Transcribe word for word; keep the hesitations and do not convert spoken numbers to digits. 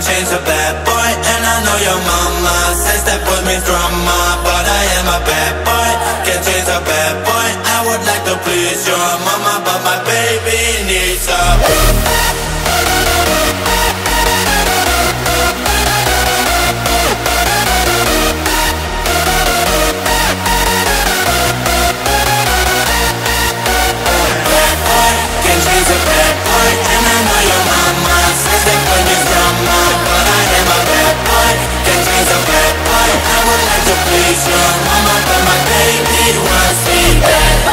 change a bad boy. And I know your mama says that boy means drama, but I am a bad boy, can't change a bad boy. I would like to please your mama, but my baby needs a please your mama, but my baby wants me back.